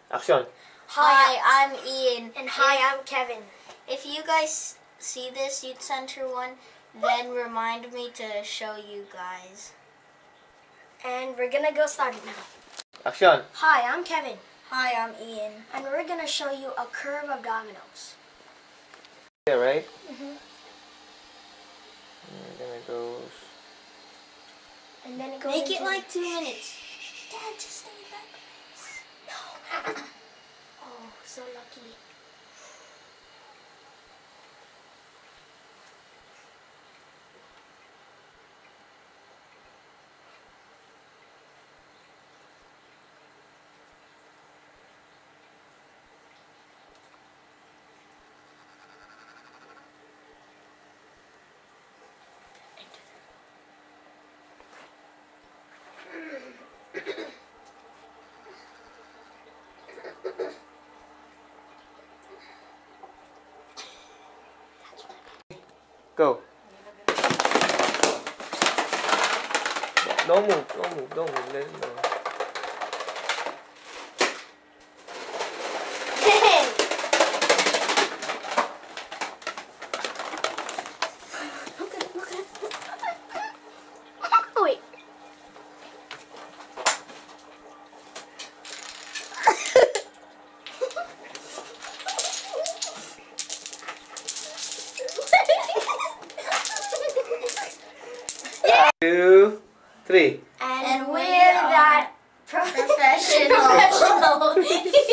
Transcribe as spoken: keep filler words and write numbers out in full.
Action. Hi, I'm Ian. And hi, if, I'm Kevin. If you guys see this youth center one, then remind me to show you guys. And we're gonna go start it now. Action. Hi, I'm Kevin. Hi, I'm Ian. And we're gonna show you a curve of dominoes. Yeah, right? Mm-hmm. And then it goes. And then it goes. Make it into like two minutes. Dad, just stay back. No. Oh, so lucky. Go. Don't move, don't move, don't move. Let it go. Look at, look at. Oh, wait. Two, three. And, And we're we that professional. professional.